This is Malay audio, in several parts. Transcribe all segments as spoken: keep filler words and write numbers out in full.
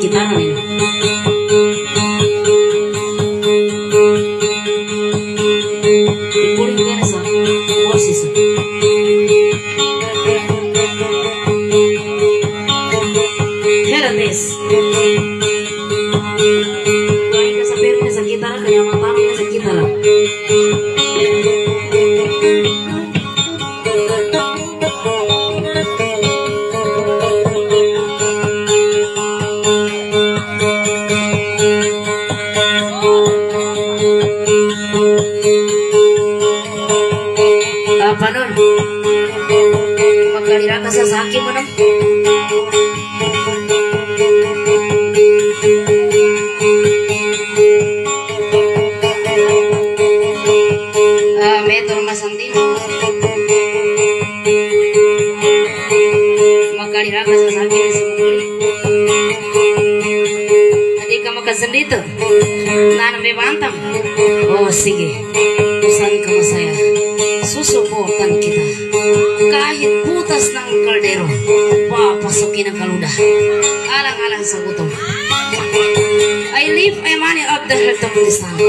sekitaran ini. Dipuling beres sa posisi. Herates. Baik sa pero sa sekitaran kaya matang sa sekitaran. Apa nun? Magkalira ka sa saki mo nun? Ah, metro masantin. Magkalira ka sa saki mo sa muli. Hindi ka makasandito. Nanam bebantang. Oh, sige. Saan ka masaya? Susuportan kita kahit butas ng kaldero, papasukin ang kaluda alang-alang sa gutom. I live a money of the heart of the sun.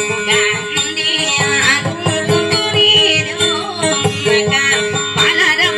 Para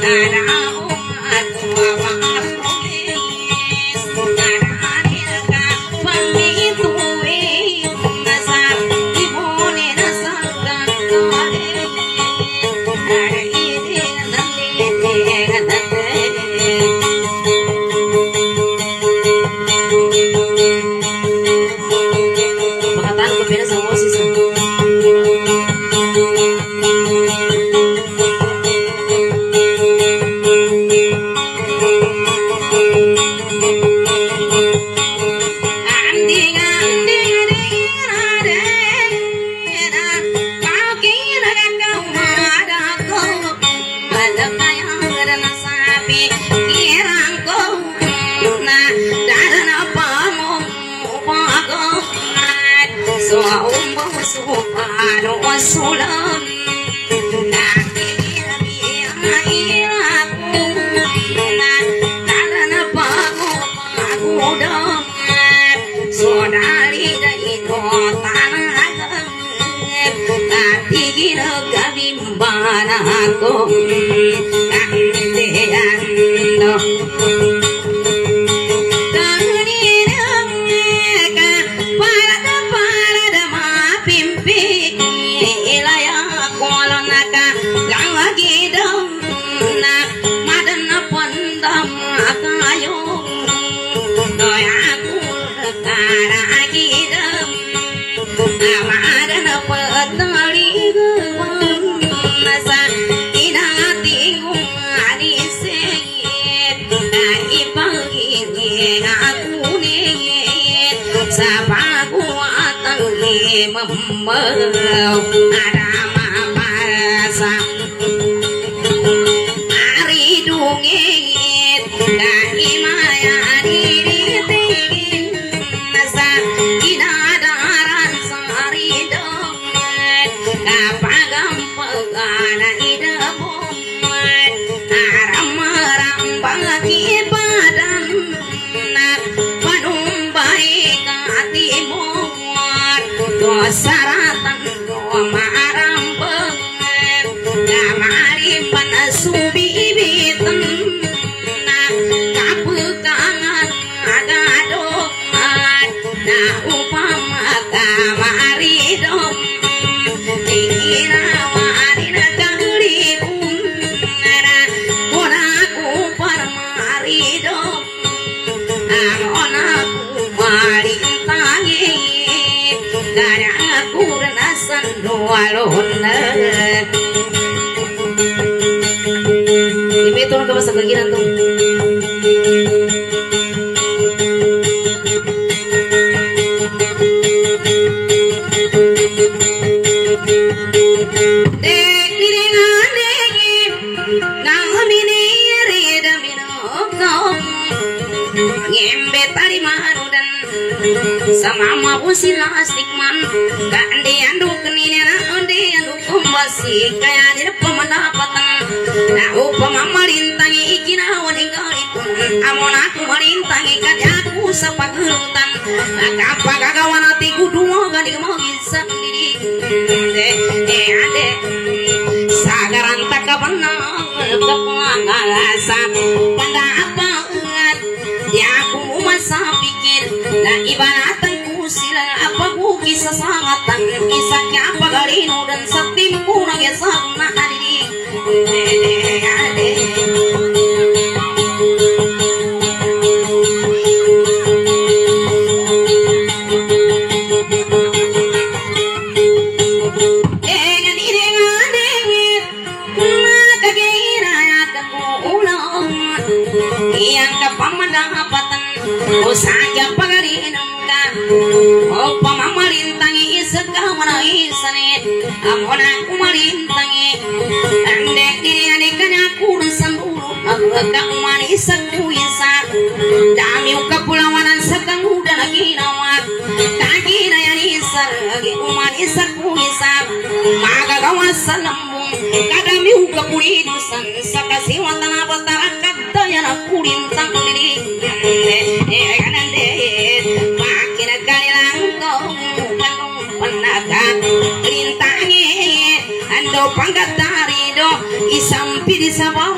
Pangkat dari do isampi di sabang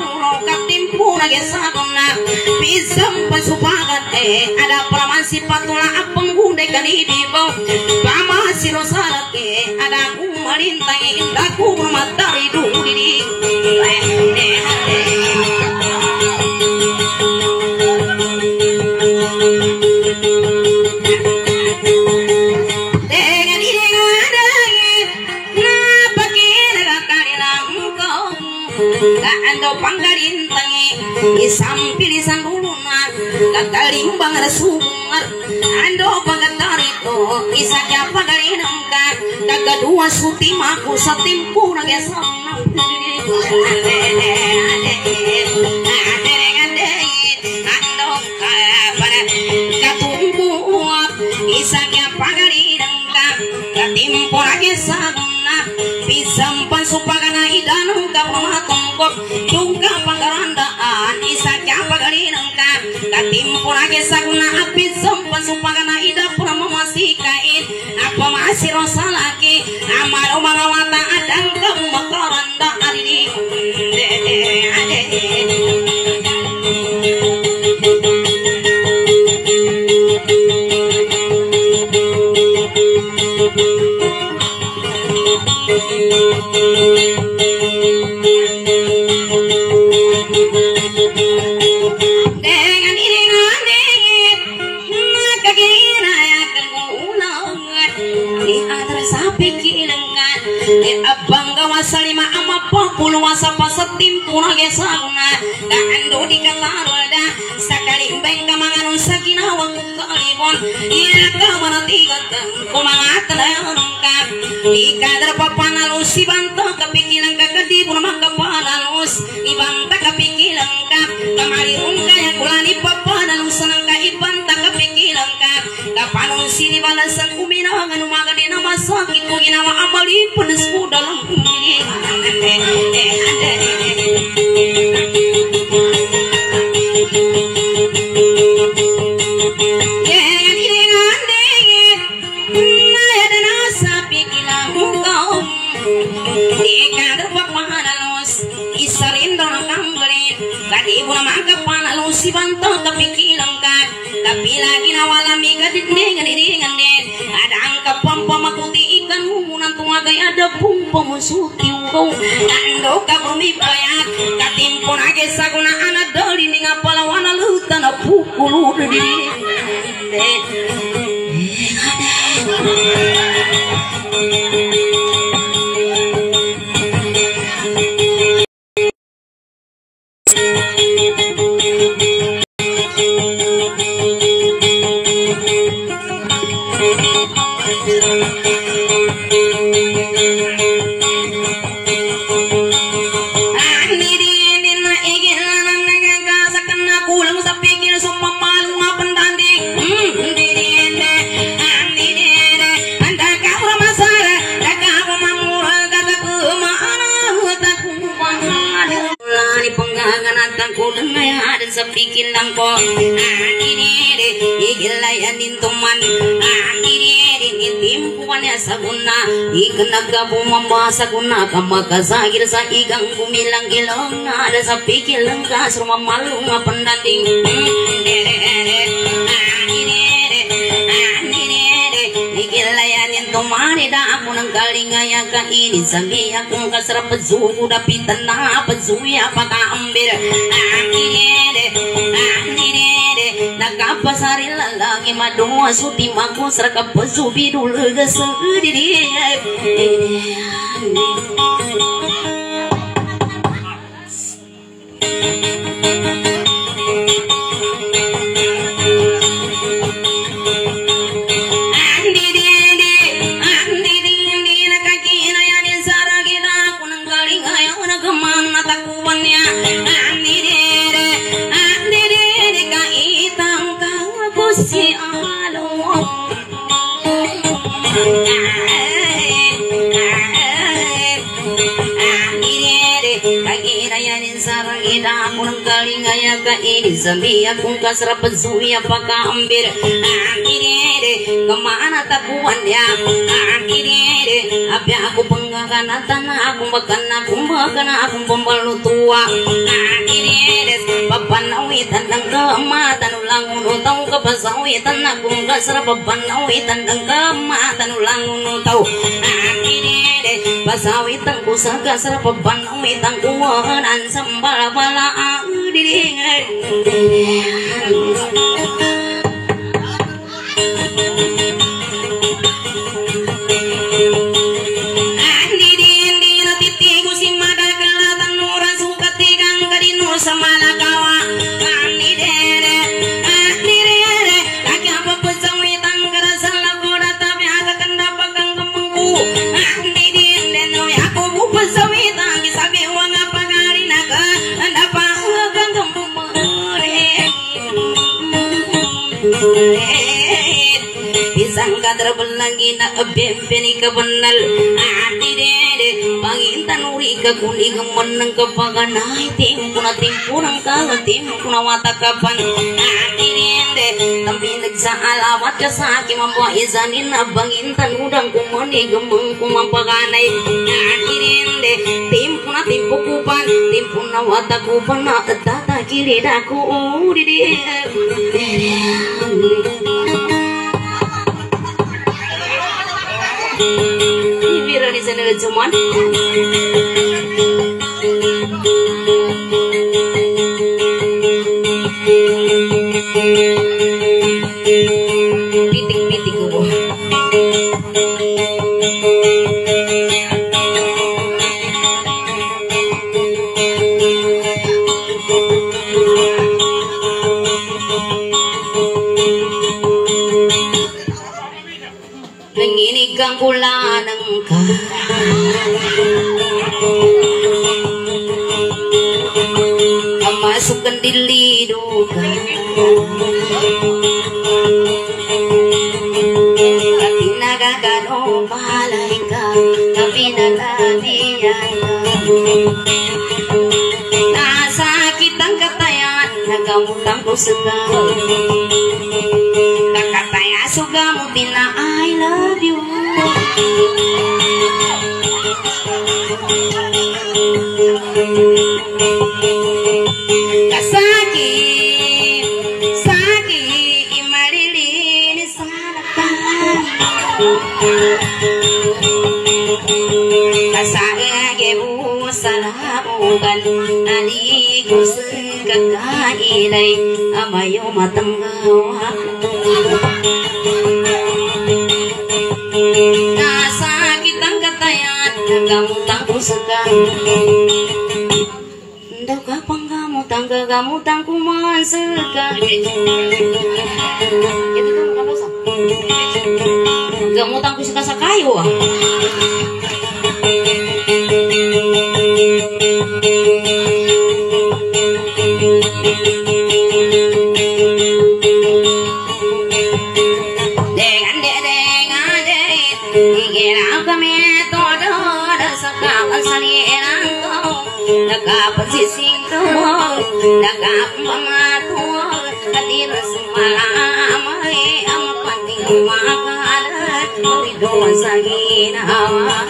katimpu nagesaguna pisam pasupagan eh ada pramasi patula apeng gunde kanidibo pamasi rosalake ada kumarintai indaku matari dudidi ando panggarintangi isampilisan dulunan kagalimbang resumar ando pagatarito isakya pagarinangkan kagadua sutimaku satimpu nagesam ando pada katungkuap isakya pagarinangkan katimpu nagesam pisampan supagana idanung kapamatongkok tungka panggarandaan isakya pagarinangka katimpo lagi saguna api sampan supagana ida pura memasikain apa masih rosa lagi amaro mangawata adang kamu makaranda adidi dengan iringan dingin kagina ya kegulang di antara sapi kilengkan di abang gawasa lima ama popul wasa pasatim puna gesaguna kando di kalaroda sakali beng kamanganun sakinawang kalibon iya kamana tiga kumangatan ayonungkan di kadar papanalu si banta kapikilang kakadi puna makapanalus ibanta kapikilang ka kamari ungka yang kulani papanalu sanang ka ibanta kapikilang ka kapanung sini balasan kuminangan umaga di nama sakit ko ginawa amali pedes ko dalam kumili ibu nama kapanalus si bantang kapikilang ka tapi lagi nawalami kadidingan didingan den ada angka pampa makuti ikan humunan tumagai ada pumpa musuti ugo kando kabrumi bayat katimpo nage saguna anak dali ninga palawana lutan pukulu didin sapikir lang ko anire igilayanin tuman anire inimpuan ya saguna ikanagabu mamasa guna kamakasagir sa igang gumilang gilong ada sapikir lang ka surma malu ngapandanding igilayanin tuman ida ako ng galingaya ka ini sabi akong kasarap pazuko dapitan na pazuya pakaambir nagkapasari lalaki madunga suti maku seraka pesubi dulu gesudiri aku nang kalingaya ka ini zambi aku kasra pazui apaka ambir akhirnya kemana takuan ya akhirnya api aku penggakan tanah aku makan aku makan aku pembalu tua akhirnya papan awi tandang kematan ulang unu tau kepasawi tanah aku kasra papan awi tandang kematan ulang unu tau akhirnya pasawi tangku saga kasra papan awi tangku wanan sambal bala diri Isangka terbelagi na bempeni kebenal ati dede pangintan uri ke kuning kemeneng kepaganai timpuna timpunang kala timpuna wata kapan ati dede tapi negsa alawat kesaki mampu izanin abangintan udang kumani gemeng kumampaganai ati dede timpuna timpu kupan timpuna wata kupan na tata kiri daku uri dede Bira di sana cuman pitik-pitik gue. Nanginig kang kulanang ka Masukkan dilido ka Tapi nagagano malay ka Tapi nalaniyan ka Nasakit ang katayan Nagamutang ko sa kakataya sugamutin na I love you kasaki saki imarilini salakan kasage bu salamugan aligo kakailay amayo matanggawa nasakit ang katayan nagamutang kusakan daw kapang gamutang gagamutang kumansakan gamutang kusaka sa kayo ah Nagkapasising ko, nagkapamatu, katira sumalamay, ang mapanting kumakalat, maridoan sa ginawa.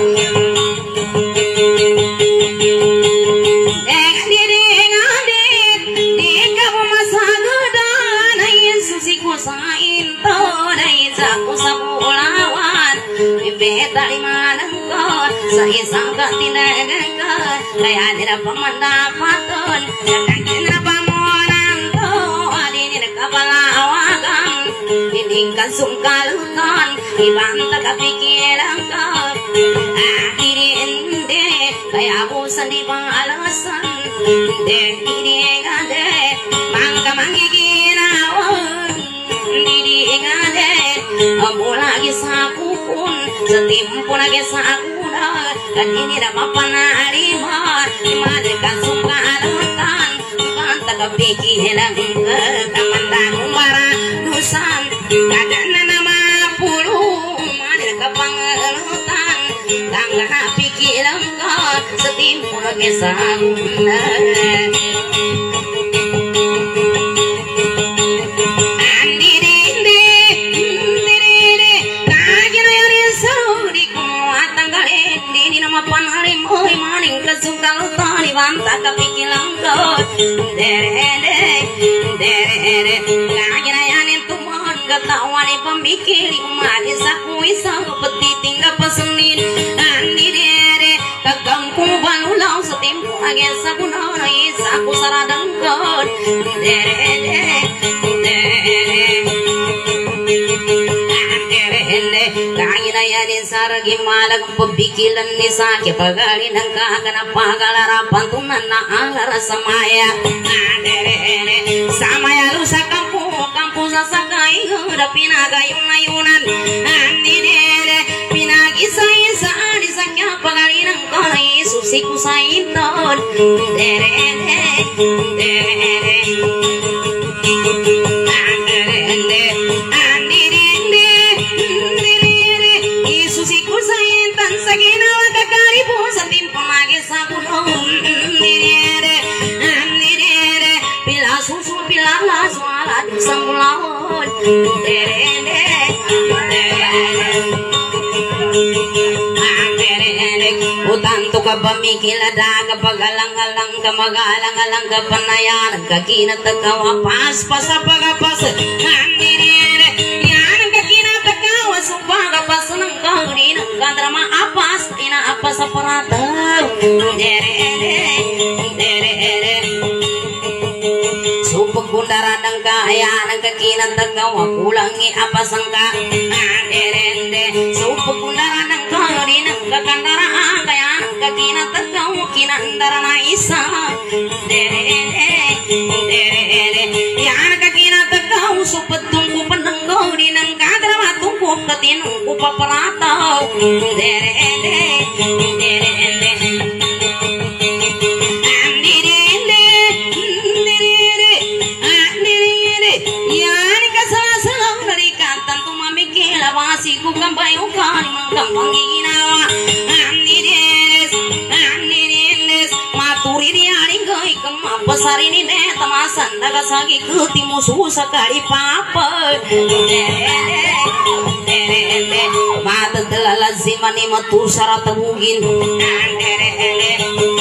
Dek-diding-adit, di ka pumasagudan, ay susi ko sa into, ay isa ko sa pulawan, ibeta limanang ko, sa isang katinagan ko, kaya nila pamandapaton sa kanya na pamonang to adin nila kapalawagan hindi ka sungkalutan ibang tagapikilang ka akhiri hindi kaya ako sa di pang alasan hindi hindi ngade mangka mangiginawan hindi ngade amo lagi sa kupon sa timpo lagi sa akuna kanini na mapanalima imadre kan suka alutan kan tagapikilang ka kamandang umbara dusan kadana nama puluh madre kapangalutan tangga pikilang ka sa timpo lagi sa akuna tawan pemikir umari saku isang peti tinggal pesenin andi dere kagangkung banulau setimpu agen saku nai saku saradang god dere dere Kayanayanin saragi malag pembikilan ni sakit pagali ng kagana pagalarapan tunan na alara samaya adere samaya lu sa kampu kampu sa sakay da pinagayong ayunan andire pinag-isa-isa di sakya pagali ng kanay susiku sa iton dere dere Samulawon derene derene utan to ka pamikila daga pagalang-alang ka magalang-alang ka panayan kakinat tagawa pas pas pagapas derene yan kakinat tagawa supaga pas nang kauri nang kadrama apas ina apas parata derene derene Bundaran ng kaya ng kakinang tagawa kulangi apasangka aderende so bundaran ng kaya rin ang kakandaraan kaya ng kakinang tagawa kinandara na isa derende derende yan kakinang tagawa so patungko pananggaw rin ang kadrama tungko katinungko paparataw derende derende Wasiku kambayo kani mangkambang ginawa Andides Andides maturi diaring gay kamapasari ni neta masan daga sagi kuti musuh sakari papa Dere mata telala zimani matu syarat mungkin Dere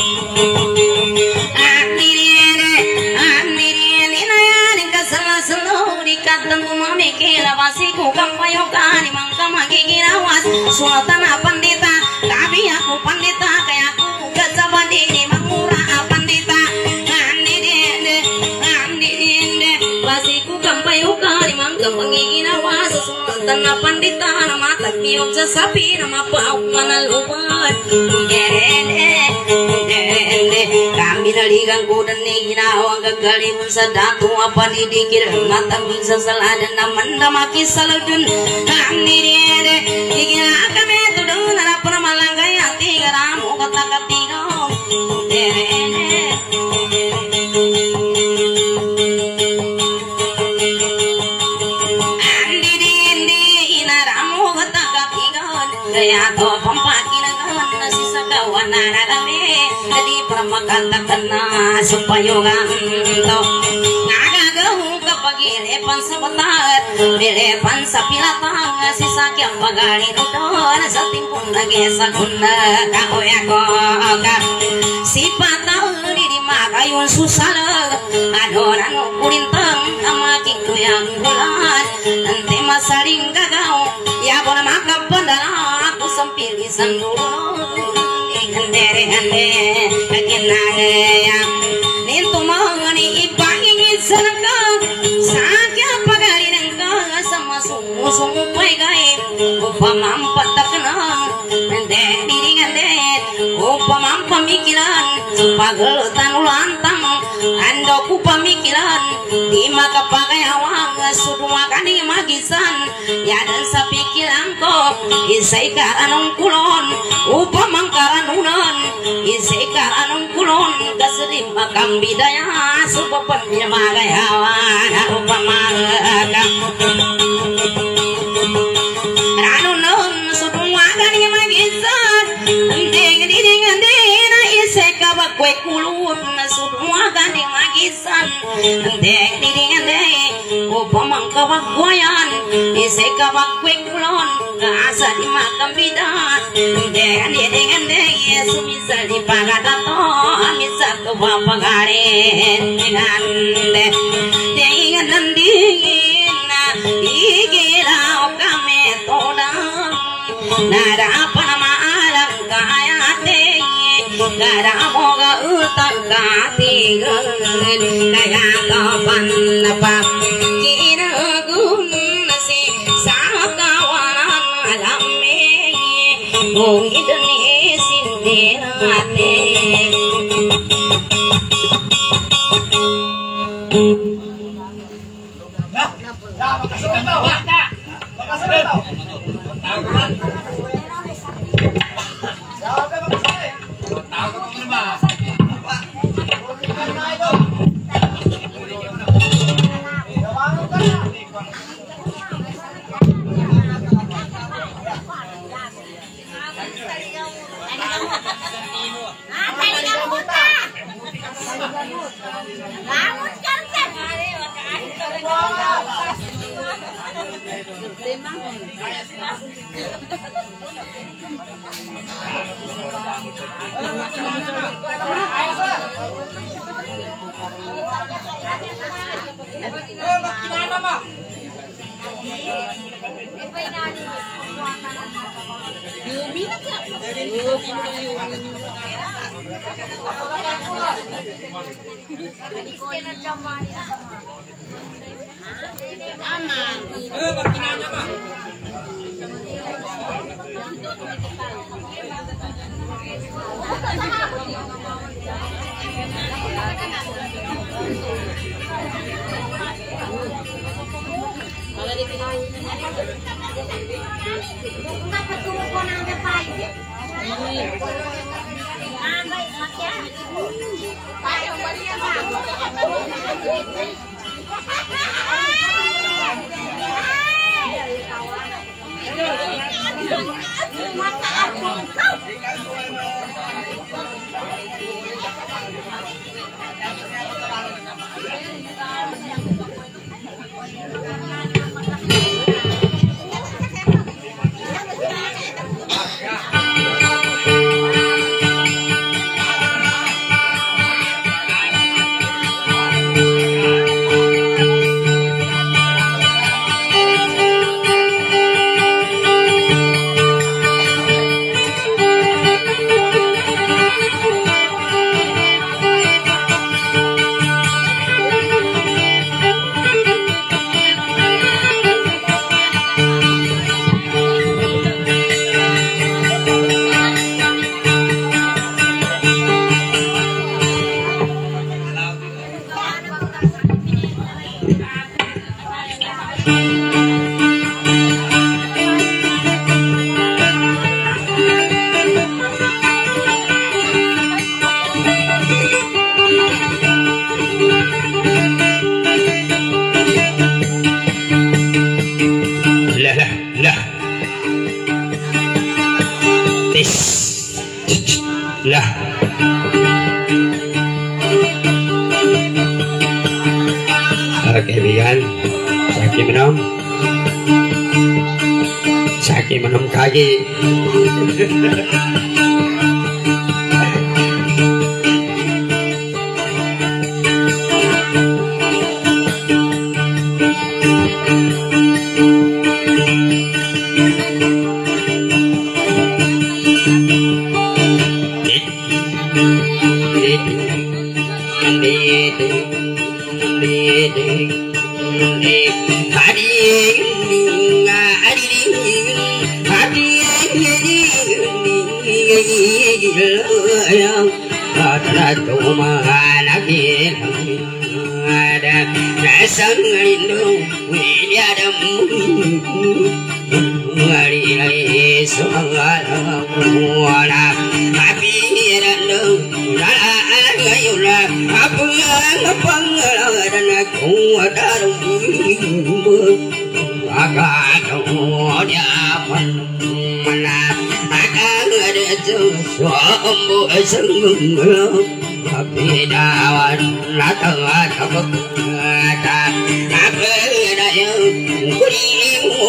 Katan kumamikila wasiku kampayo kani mangka magiginawas sultan pandita tapi aku pandita kayak aku kacabandi di mangura pandita andi dende andi dende wasiku kampayo kani mangka magiginawas sultan pandita nama takniok sapi nama pauk manalupan dende dende kami naligang kudan ni ginawang gagalimun sa datu apa didikir mata bisa seladan naman damaki saludun kami dede igina kami tudun na pura malangay ati garamu kata katigo dede andi dede inaramu kata katigo kaya to pampakin na sisa kawan na rame di permakatakan na supaya ganto ngagagaw kapag ilepan sa batat ilepan sa pilatang sisa kiyang pagali doon sa timpun nagesa kuna kaoyako ka sipataw di magayon susalag adoran kulintang amaking kuyang bulan nanti masaling gagaw yabo na makapandala ako sampilisan dulu Andere ande kaginaya nintu mangani ipangin sanaka sakya pagari nangka sama sumu sumu pai gai upamampatakna ande diringande upamampamikiran pagal tanulantang ando ku pamikiran di maka pagayawang suduma kani magisan ya dan sapikiran ko isay karanong kulon upamangkaran unan isay karanong kulon kasrim makam bidaya subapan niya magayawan upamaga rano non suduma kani magisan ding ding ding isay kabakwe kulon suduma kani magisan ding ding ding upamangkabagwayan isay kabakwe kulon asa di makam bidan dengan dengan dengan sumisal di pagatato misal ke papagarin dengan dengan dengan nada panamalang kayate nada moga utang katigan kaya kapan pa kinagum si sakawanan alame kung idani sindirate lah para kaibigan, saki minum saki minum kaki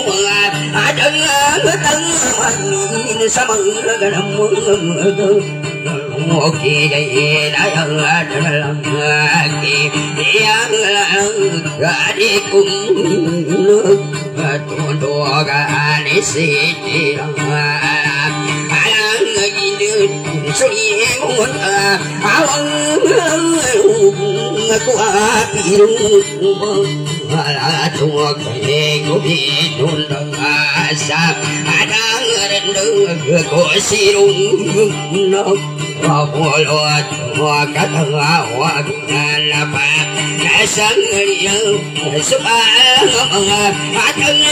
sama Oke dai daya dalam lagi yang adikku tundogan isi alang ngidin sulimun awang aku apiru ala tuwa kay gubidun asa ada rendeng ko sirung Wawalot wakatawag nalapa nasang riyang subang mga atang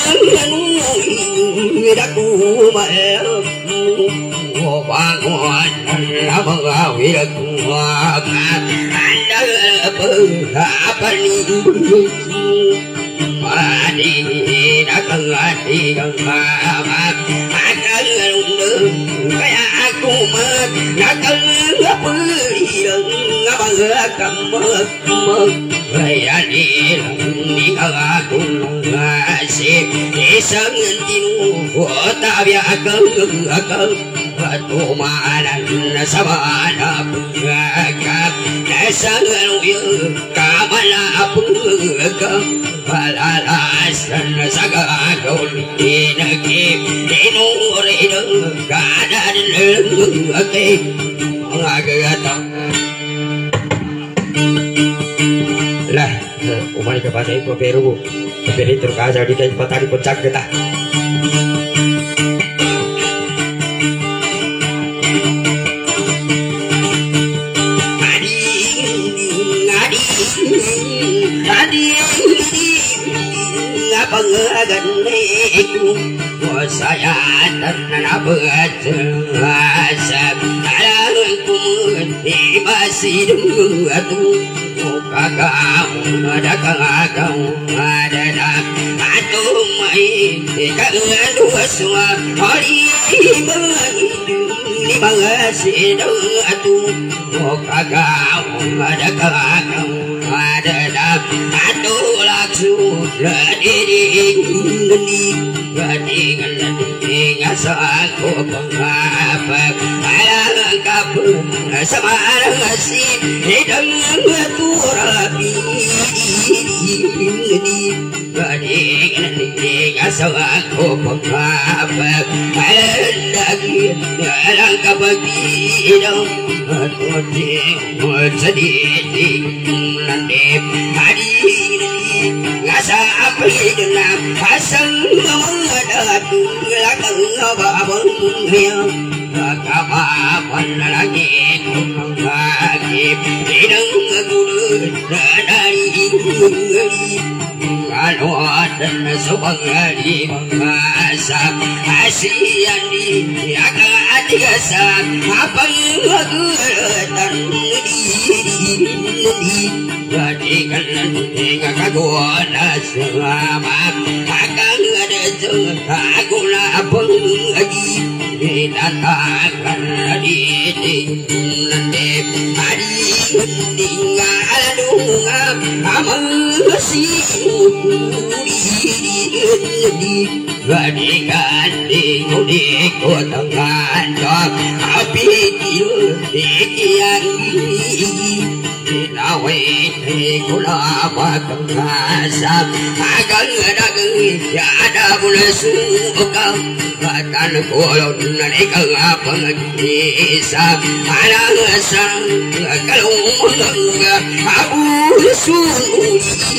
dakumal wawangon na mga wiratuwag anda pagkapanin Padi nakangati kang mama atang kaya aku mat nakangapirang mga kamag mayani ni aku ngasih isang tinuotavya akang akang patumanan sa mana pagkakap nasang yung kamalapagkakap palalasan sa gagawin inagip inurin ang kanan ng agay mga gagatang lah umay ka pa sa ipo pero pero ka sa di kayo patari po tsak kita Pangaganiku wasayatan na pagkasab alanganku di masidung atu kakamu madakakamu adadak atu mai kagandua semua hari ni masidung atu kakamu madakakamu adadak atu laksu ladiri geni gani gani ngasa aku pengapa alang kapun samarang asih hidang turapi geni gani gani ngasa aku pengapa alang lagi alang kabagi hidang tuti sedih nanti hari ngasa apa dalam pasang mengadatu lakang abang yang kapan lagi lagi hidang guru dari kalau ada sebagai bangsa asian di agak adiasa apa dan di Badikan hingga kaguna selamat akan ada juga aku lapang lagi ditatakan di nanti hari tinggal dunga amal masih di badikan di di kota kantor api dikian Nawai kula pakasa agang dagang ada bulan suka katan kolon naikal apang desa alang sang kalau mangga abu sunu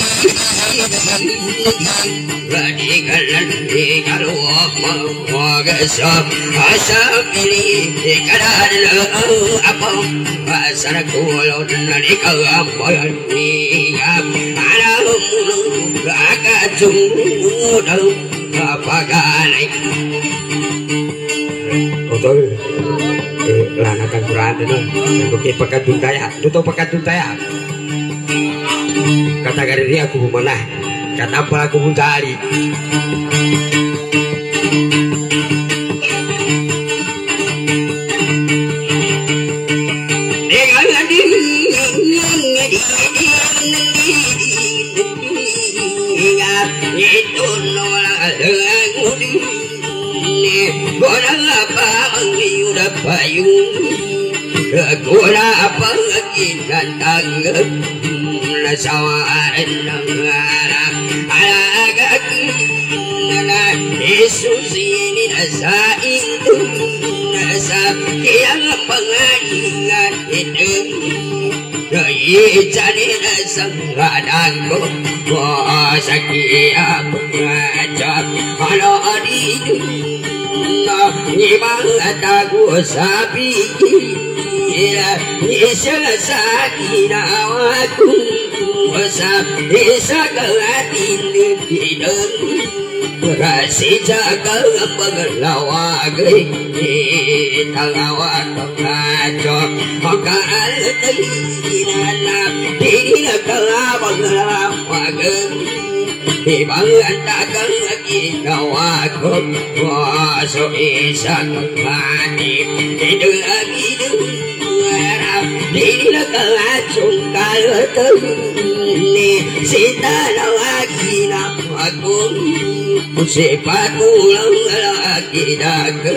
Radikan di kalau mangga asap ini kadan apa pasar kolon naikal apang niam alang agak jumudal papaganay Utol lanakan Quran itu bukit pekatun daya tutup pekatun daya kata gari aku mana kata apa aku mencari itu nolak Borang apa mengiudah payung Guna pangaginan tanggap Nasawaran ng alam Alagag na Jesus inasa ito Nasa kiyang pangalingan ito Naiitsanin na sanggadan ko Sa kiyang pangajak Ano dito Na ibang atago sa bigil Isa sa ginawa ko Sa isa kalatin nagkinang Kasi sa kalapaglawa Gay Talawag ang radyo Ang kaalatay Ginanap Hindi na kalapaglawa Ibang antagang ginawa ko So isa kalatin Ito lagi Dili na kalatsong kalatan Ni sita na lagi na ako Si patulang lagi na ka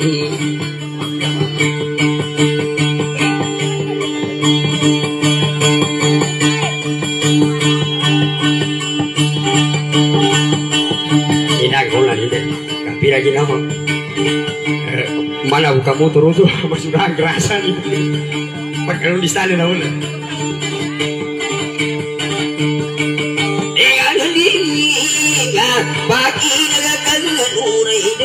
Inagawa na nila Kapira ginawa Mana buka motor itu masih udah gerasa nih. Pakai di sana na una. Dengan dirinya bagi nagakan ure itu.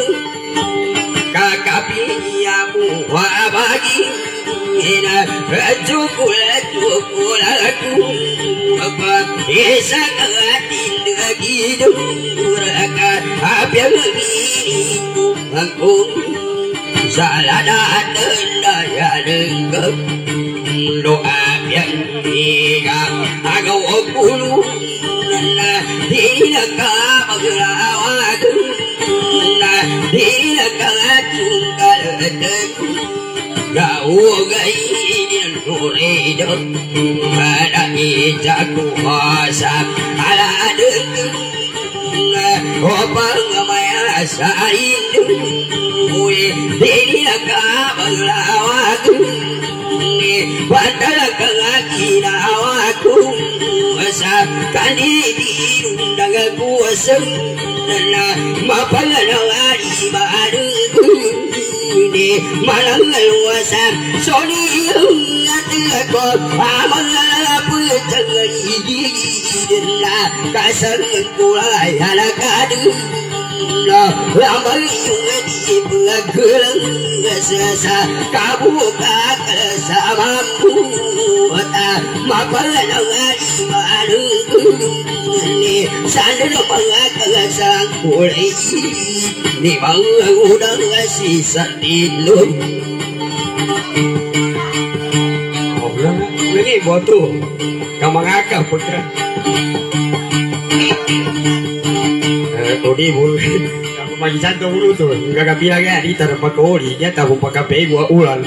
Kakapiyamu wabagi ina rajukulatukulaku apa esa katin gitu urakan apa begini aku Salada daya denggap doa yang tiga agak okulu nah tidak kabagrawat nah tidak kacungkal teku gau gain nurido ada ijaku masak ala denggap opang maya sarindu Uy, dili na kabaglawa ko Badala ka nga ginawa ko Sa kanilirong nagakuwasang Na mapangalawari maarang ko Malangalwasan Soliyong natin ako Amang alapot ang higigilin na Kasangan ko ay halakado Lamang yung di pagkalang sa kabuka kasama mo at mapalang alimanong sana na mga kagasang kulay di mga unang asisa tilog Obra na, lagi boto kamangaka putra Todi bulu Magi santo bulu tuh Nggak kapilang ya Di tanah pakori Dia tahu pakai gua ulang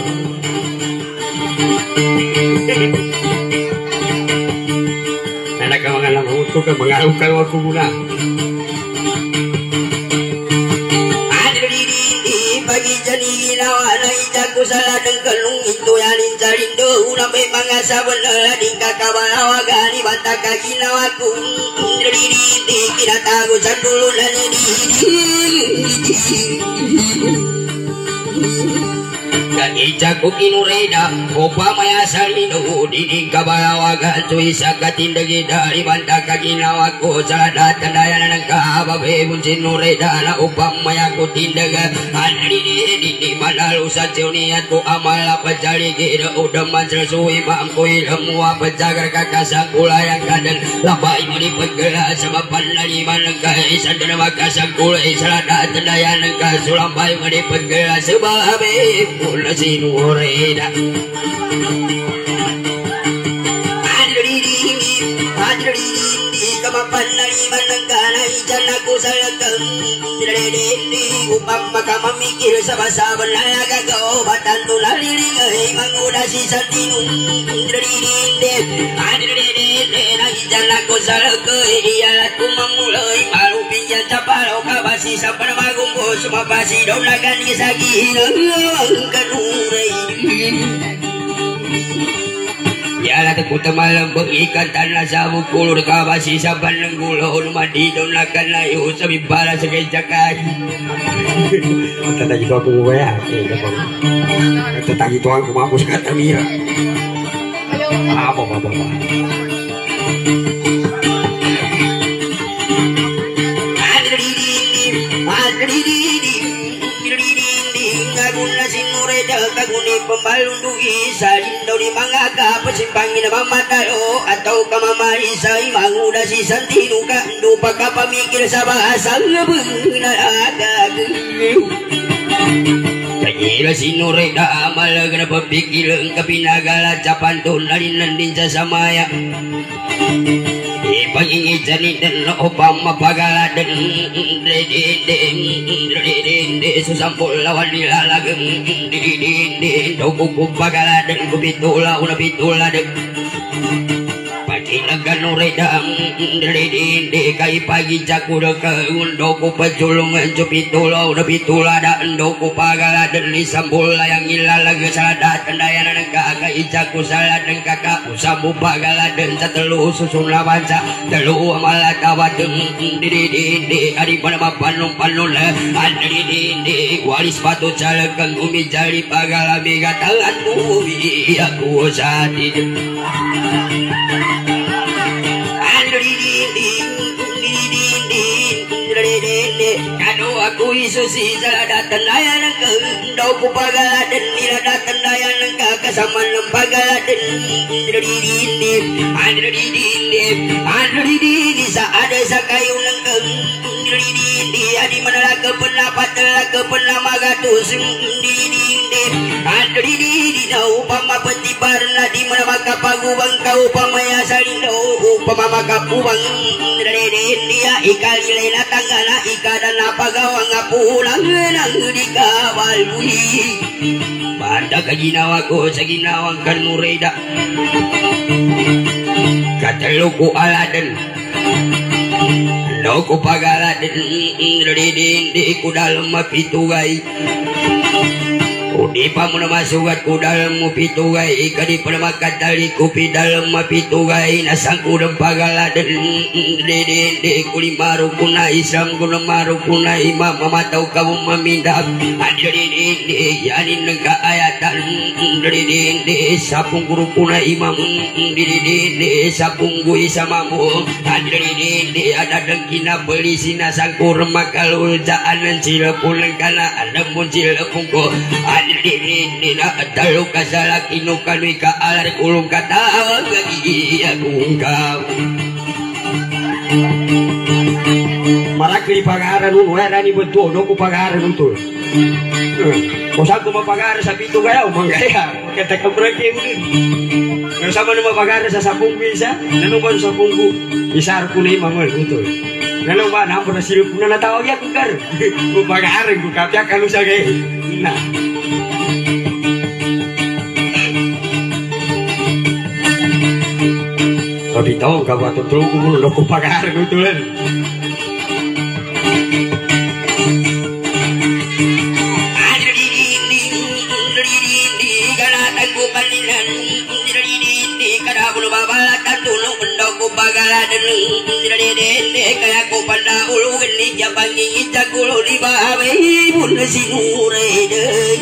Anak kawangan lang Untuk ke mengaruhkan aku guna Ada diri Pagi jani ginawa Na ijaku salah Dengkelung itu yang Lincarindo Ulang memang asa bener Di kakabalawa Gani bantaka ginawaku Diri Kira tahu dulu lagi Kani jago kinureda Opa maya salino Didi kabalawagan Suisa katindagi dari bantaka ginawaku Salah tandaya ng kababe Bunsin nureda na upang maya kutindaga Ana didi didi Malalu sa tiuniat ko Amala pajali Gira udaman Sersuwi maamko Ilmu pajagar kakasang Kulayang kadan Labay mo di paggala Sa mapanaliman ng kaisan Dan makasang kulay Salah tandaya ng kasulambay mo di paggala Sa babe Pula sinureda Adridini Adridini Kamapanaliman ng kanay Diyan ako sa lagang Adridini Upang makamamikir sa basaban na nagagaw Batan tulalilingay Manguna si Santinong Adridini Adridini Diyan ako sa lagay Iyalat kong mamulay Malupiyan sa palaw Kabasi sa panamagong ko Sumapasi daw na gani sa gihinang Ang kanuray Yala te kutamalang ikan tanah sabu kulur kabasi sa banang gulo numadito na kanayo sa bibara sa kayjakay. Tatagi to ako mawaya. Tatagi to ako kumapos ka tamira. Apa apa apa. Kaguni pembalundugi salindo di mangaka pasimpangin na mamatalo atau kamamaisay manguda si santinuka dupa ka pamikir sa bahasang benginagag kayira sinureda amalag na papikilang kapinagala capantun nalinan din sa samaya ipangingit sa nitan na upang mapagaladan didindin susampul lawan nilalagang didindin daw kukong pagaladan kupitula una pituladan pagkinagan redang didindin kay pagi cakuda kaundo ko pajulungan cupitula una pituladan daw ko pagaladan isambul layang ilalaga saladat kandayan ng kakaicaku saladan kakak usamu pagaladan sa telu susun lawan sa telu amalatawa deng didindin ari pada mapanung panun didindin walis patu calekan umi jari pagalami gatangan umi aku sati kanu aku isu si datan daya ng daw ko pagaladan nila datan daya ng kakasaman ng pagaladan didindin didindin didindin sa ada sa kayo ng didindin adi manalaga penapat talaga penamagatus didindin didindin na upama petibar na di mana makapagubang ka upama yasalin na upama makapubang didindin dia ikalilay na tanggana ikadan na pagawang apulang nang di kabalui banda ka ginawa ko sa ginawang kanureda katalo ko aladan ando ko pagaladan didindin ko dalam mapitugay di pa mo na masugat ko dalam mo pitugay kadi pa na makatali ko pi dalam mapitugay nasang ko ng pagaladan didindi ko limaro ko na isang ko na maro ko na ima mamataw ka mong mamindab didindi yanin ng kaayatan didindi sapong guru ko na imam didindi sapong gui sama mo didindi ada ng kinabali sinasang ko remakalul jaan ng sila po ng kanaan ng mo sila po ko didindin na talo ka sa laki no kano'y kaalar kulong katawag lagi akong kau Marakli pag-aaral nun, wala ni betul, no ko pag-aaral nun to. Kung saan ko mapag-aaral sa pito kaya, umangaya, makita ka break yung din. Ngayon sama naman pag-aaral sa sapong bisa, nanong ba sa sapong ko, isar ko na yung mamal, betul. Nanong ba, napo na silip ko na natawag yan kung kar. Kung pag-aaral ko, kapya ka sa kayo. Na. Tapi tahu kau buat terus aku lo aku pagar gitu kan. Kaya ko pada ulu geni jabangi itakulo di bahawe pun sinure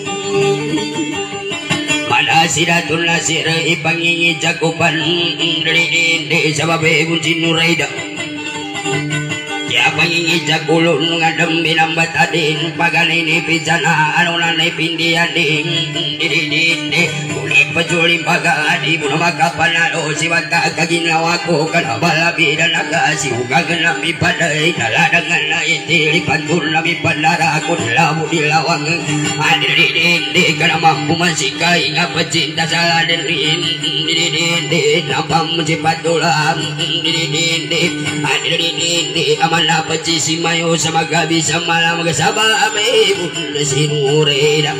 pada siratun lasir ipangingi cakupan didinde sababe buncin nuraida siapa ingi cakulun ngadem binambat adin paganini pijana anunane pindiading didinde uli peculi pagadi buno makapanalo siwata kaginawaku kanabalabi dan agasi ugagan nami padai naladangan na itili pantun nami pandaraku lamu dilawang didinde kana mampu masikai ngapa cinta salah derin didinde napam cipatulam didinde didinde aman na pacisi mayo sa magabi sa malam magasaba ame bunda sinureda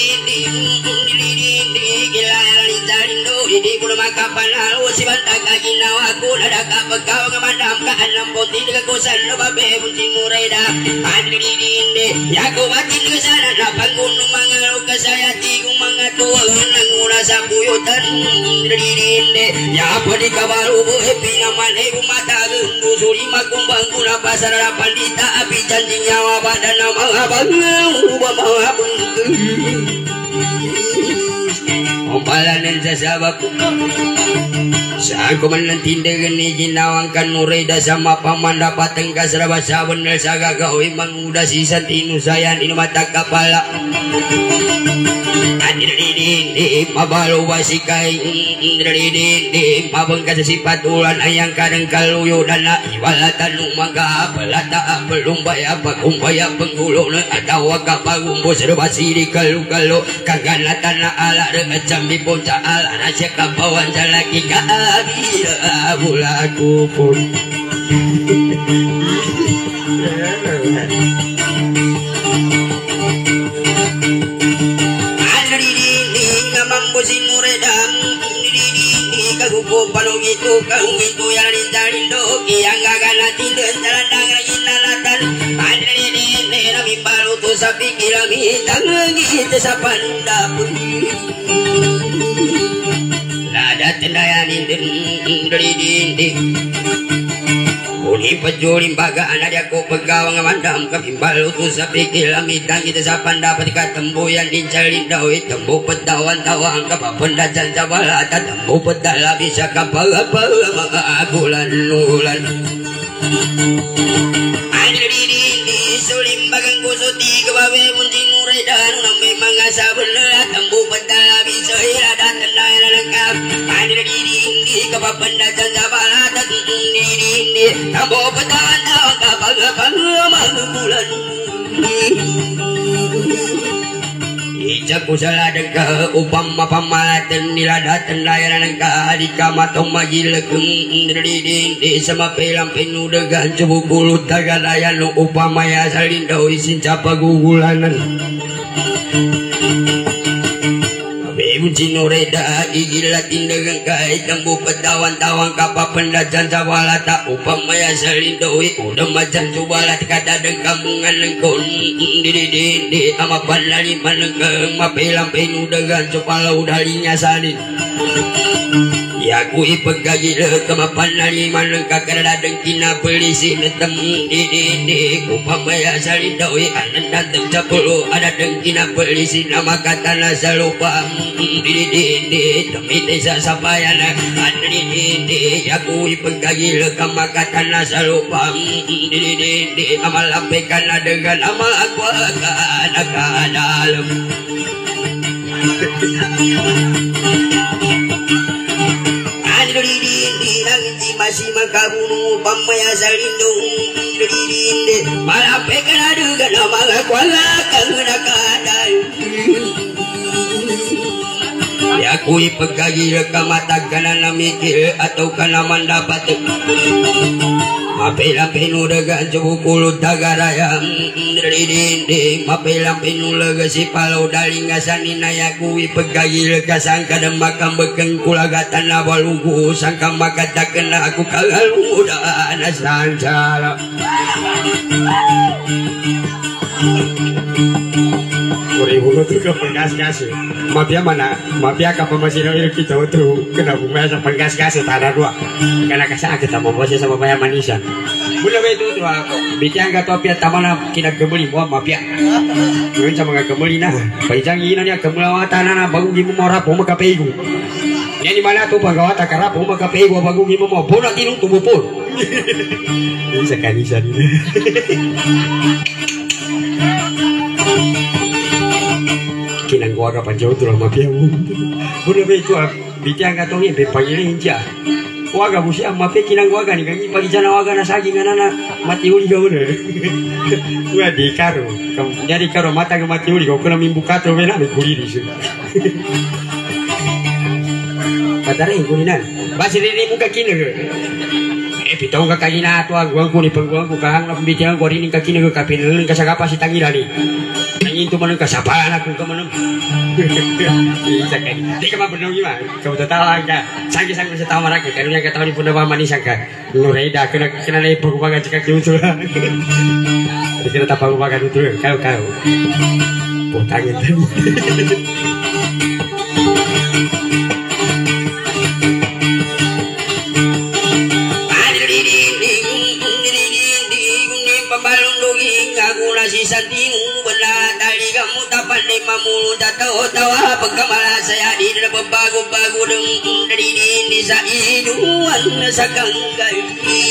adridindi gila ni dalindo hindi ko na makapanalo si bantag agin ginawa ko na nakapagkaw nga manam ka alam po hindi ka kusan na babe bunsing mureda andidindi yago batin ka sana na panggunong mga lukasaya tigong mga tuwag nang mula sa kuyutan andidindi yapa di kabaru buhe pinaman eh bumatagang busuri makumbang kuna pasar na pandita api janjing nyawa badan na mga bangang ubah mga bengkel Ompalanan sa sabak Saan ko man ng tindagan ni ginawang kanureda sa mapamandapat ang kasrabasawan na sa gagawin manguda si Santino sayan inumatag kapala Andiridindi mabalo basikay Andiridindi mabangka sa sipatulan ayang kadang kaluyo dan na iwalatan ng mga palata pelumbaya pagumbaya penggulo na atawa kapagumbo serbasiri kalu-kalu kaganatan na ala recambi bocah ala nasya kapawan jalaki kaabira bulaku pun Mambosin muredang diri kagupo palungito kaungito yang rindarindo yang gagana tindan talandang inalatan andiri nera mimbalu tu sapi kirami tangi sa pandapun lada tendayan indri dinding Uni pejulim baga anak aku pegawang mandam kebimbal utus sapi kilamitan kita sapan dapat katembuyan dincalin dawit tembu petawan tawang kapapendajan jabalata tembu pedala bisa kapal apa bulan bulan Andri di sulim bagang kusuti kebawe munci muredan nambe mangasa bener tembu pedala bisa irada tendayan lengkap Andri di kapapendajan jabalata di Tambo petawan tawang kapal-kapal bulan Ijak kusala dengka upam mapamalatan niladatan layanan ka adika matong magilakeng dridindi sama pelang penudegan cubu kulut tagalayan no upamaya salindaw isin capagugulanan Buncino reda igilat indagang kahit ang bupatawan tawang kapapendajan sa walata upang maya salindoi udang majan subalat kadadang kamungan ng kon dididindi ama panlaliman ng kang mapilang pinudagan supalaw dalinya salin Yaku ipagkagila kamapanlaliman ng kakaradang kinapalisin at tamong didindi upang maya salindawi anandantang sa pulo adadang kinapalisin na makatana sa lupa didindi tamite sa sabayan at didindi Yaku ipagkagila kamakatana sa lupa didindi amalapay ka na dengan amalakwa ka nakadalam Didindi ang hindi masih magkabuno pamaya sa lindong didindi malapit ka na dugan na mga kwala kang nakadal Yaku'y pagkagila ka matag ka na namikil ataw ka naman dapat Mapilang pinudagan sa bukulod tagarayang didindi Mapilang pinulaga si palaw daling asanin na yaku'y pagkagila ka sang kadamagang bagang kulagatan na walugo sang kamakatakan na ako kagaludaan na sang sarap Uri-uri tu ke penggas-gas Mafia mana? Mafia ka pamasinaw yung kita itu kena bumaya sa penggas-gas tanah dua Karena kasaan kita membosnya sama bayar manisan Mula ba itu tu Bitiang ka topia tamana kinagkemuli mo mafia Ngayon sa mga kemuli na Paijang ina niya kemulawatan na bago gimo mo rapo makapeigo Yan di mana tu pagawata karapo makapeigo bago gimo mo Bunak inong tumupon Ini sa kanisan ini Kinanggawa ka panjau tu lah mafia mo. Mula ba itu bitiang ka tong ibe pagilin siya. Waga mo siya mafia kinanggawa ka ni kangi pagijana waga na saging na mati uli ka una. Wa di karo. Jadi karo mata ka mati uli ko kuna mimbukato be na be kuliri siya. Padarin kulinan. Basi rini muka kina ke. Eh pitong ka kagina to agwang ko ni pangguang ko kahang na bitiang ko rini ka kina ka kapinulun ka sa kapasitan ilali. itu mana kasaparan aku ke mana. Bisa kan. Di kamar benar gimana? Kau tak tahu angka. Sangat sangat bisa tahu mereka. Karena yang kata ni pun dah manis angka. Nureda kena kena lagi pagbagan cakap itu. Kena tak pagbagan itu. Kau kau. Potangin tadi. Si santimu benar dari kamu tak pandai mamulu tak tahu tawa pengkamala saya di dalam bagu-bagu dari di saiduan sakang kali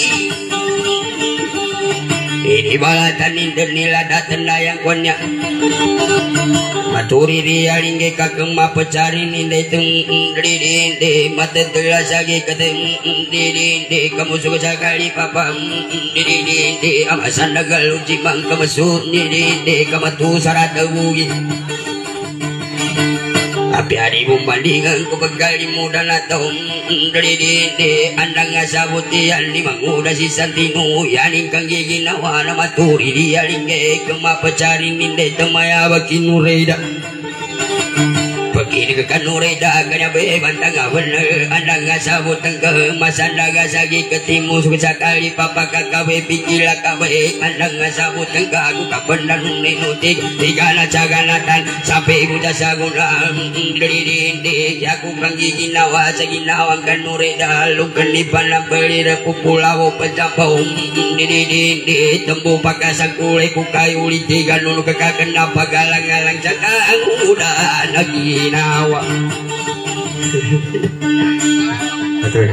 ini balatan internila datan layang konya maturi dia lingge kakeng ma pecari nindai tung dari di mata telah sagi ketemu di kamu suka sekali papa di di amasan dagal uji bang kamasud di kamatu sarat bugi tapi hari membandingkan ku begali muda natau dari di andang asabuti ali manguda si santinu yaning kang gigi nawana maturi dia lingge kema pecari nindai temaya bakinu reda Pagkini ka kanureda kanya be bantang bener andang sabut tengke masandaga sagi ketimu suka kali papa kakawe pikila kawe andang sabut tengke aku kapendan nutik tigana caganatan sampai buta saguna dari dindi aku kang gigi nawa sagi nawang kanureda lukan di panang pelire pupulau pencampau dindi dindi tembu pakasang kulai kukayu tiga nunu kekakan apa galang-galang cakang udah lagi nawa betul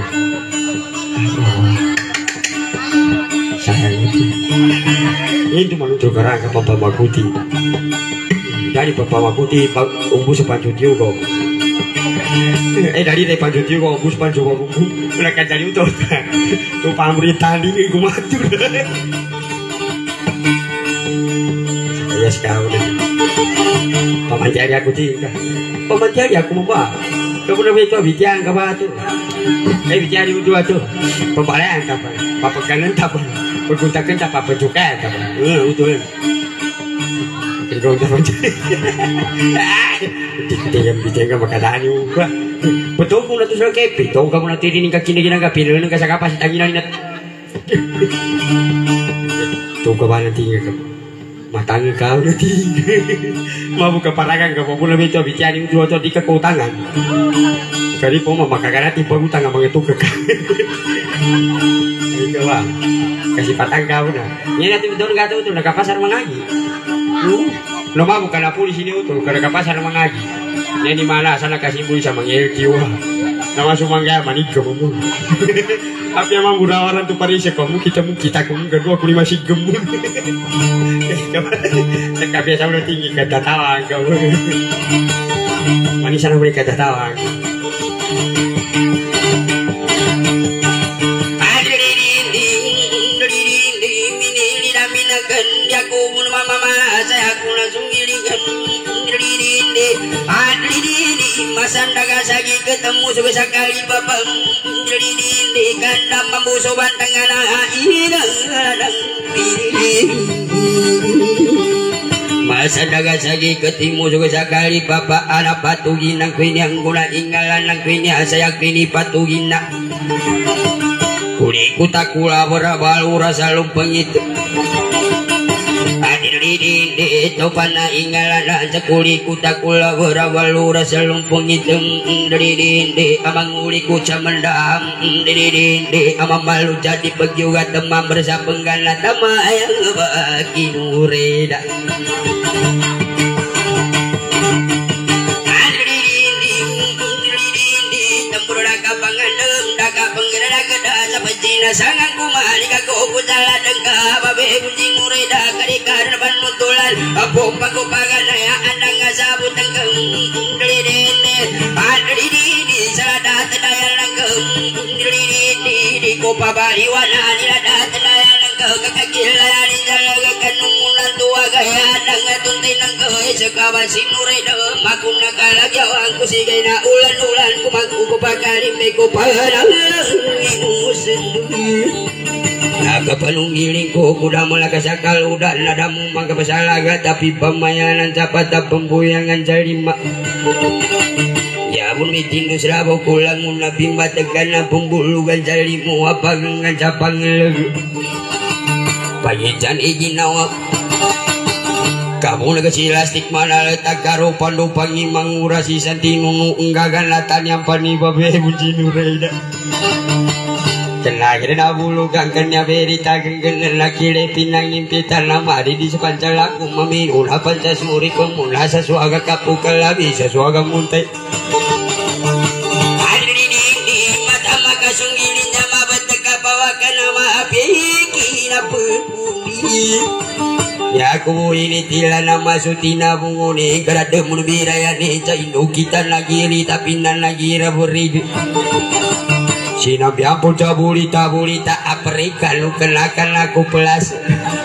sayang itu itu menuju ke rangka Papa Makuti dari Papa Makuti umbu sepanjang juga eh dari dari panjang juga umbu sepanjang umbu mereka jadi itu tuh pamrih tadi gue matur saya sekali Paman cari aku tinggal Paman cari aku mau buat kamu lebih tua bicara ke batu eh bicara itu tu pembalaan apa papa kanan apa perguntakan apa pencukai apa eh betul kerja macam dia bicara makadani juga betul pun itu sudah kepi tahu kamu nanti ini kaki ini kena kapi ini kasih apa sih tanginan ini tuh kapan nanti matangnya kau nanti mau buka parangan kau mau lebih tua bicara itu atau di kekutangan kali pun mama kagak nanti pun utang nggak mengetuk ke ini kau kasih patang kau nah ini nanti betul nggak tahu tuh nak pasar mengaji lo mau bukan apa di sini tuh karena pasar mengaji ini di mana sana kasih bui sama ngelkiwa nama sumangga manik kamu tapi emang budawaran tuh Paris kamu kita kita kamu kedua aku masih gembul sekarang biasa udah tinggi kata tawang kamu manis sana boleh kata tawang Masandaga sagi ketemu sebesar kali bapak jadi di kandang bambu soban tengah inang Masandaga sagi ketemu sebesar kali bapak anak patu ginang kuini yang guna inggalan nang kuini saya kini patu ginang kuliku takula berabalu rasa lumpeng itu di itu pana ingalan sekuli kutakula berawalu rasa lumpung hitam dari dindi amang uliku camendam dari dindi amang malu jadi pegiuga temam bersama penggala tama yang baki nureda dari dindi dari dindi tempur daka pangandem daka penggerak kedasa pecina sangang kumari kaku putala dengka babe kucing nureda karikar nutulan apa paku paganaya andang sabut tengkeng dari dene adri di salada tedaya langgeng dari di di kopa bari wana ni lada tedaya langgeng kakakila ni jalaga kanumulan tua gaya andang tuntin langgeng sekawan sinureda makuna kalagyawan ku sigena ulan-ulan ku maku ku pakalim be ku pagarang imu sendiri Mangga panunggiling ko kuda mula kasakal udah nadamu mangga pasalaga tapi pemayanan capata pembuyangan jalima. Ya pun mitindu serabo kulang muna bimba tegana pembulugan jalimu apa dengan capang legu. Pagijan izin awak kamu nagasi lastik mana letak karo pandu pangi mangurasi santinunu enggagan latan yang pani babe bujinu reda. Kena kena bulu gangkanya berita genggen laki lepin nangin pita nama di di sepanjang laku mami ulah panca suri pemula sesuaga kapu kelabi sesuaga muntai. Adri di di mata maka sunggilin jama beteka bawakan nama api kina pepuli. Ya aku ini tila nama sutina bunguni kerada mulbiraya ni cainu kita lagi ri tapi nan lagi raburi. Sinabi ampun cabuli tabuli tak aprika lu kenakan aku pelas.